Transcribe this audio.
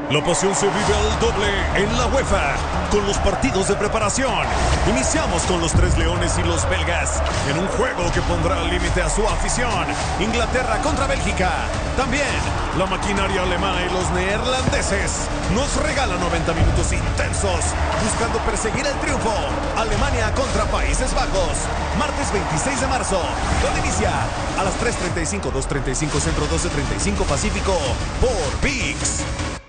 La pasión se vive al doble en la UEFA con los partidos de preparación. Iniciamos con los Tres Leones y los belgas en un juego que pondrá límite a su afición. Inglaterra contra Bélgica. También la maquinaria alemana y los neerlandeses nos regalan 90 minutos intensos buscando perseguir el triunfo. Alemania contra Países Bajos. Martes 26 de marzo. Donde inicia a las 3:35, 2:35 Centro, 12:35 Pacífico por ViX.